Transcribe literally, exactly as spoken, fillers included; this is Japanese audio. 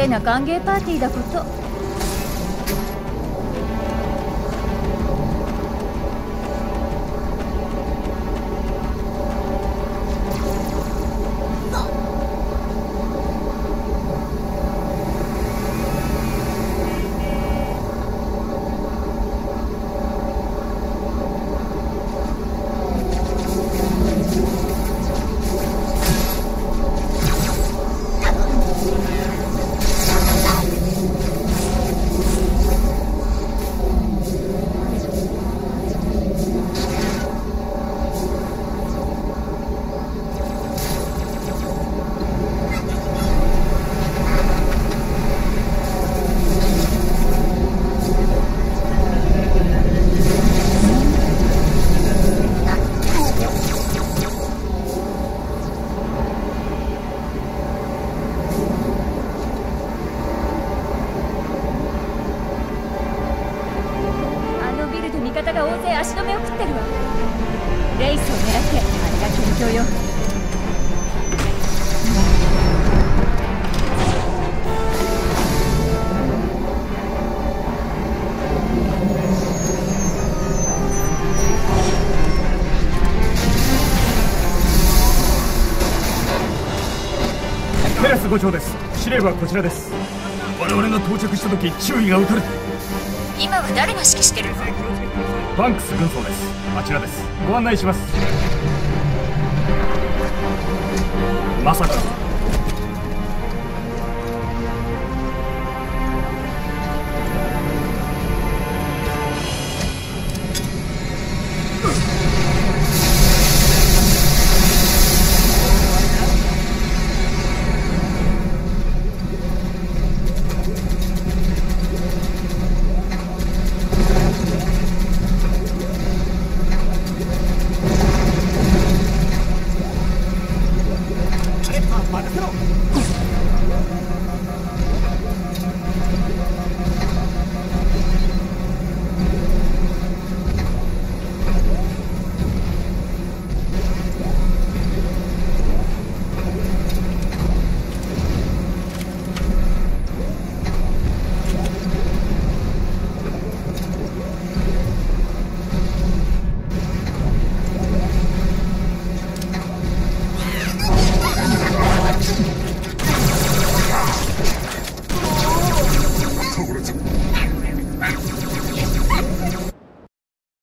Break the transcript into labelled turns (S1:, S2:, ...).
S1: な歓迎パーティーだこと。味方が大勢足止めを食ってるわ。レイスを狙って、あれが緊張よ。
S2: テラスご長です。司令部はこちらです。我々が到着した時、注意が打たれて。
S1: 今は誰が指揮してるの？
S2: バンクス軍曹です。あちらです。ご案内します。まさか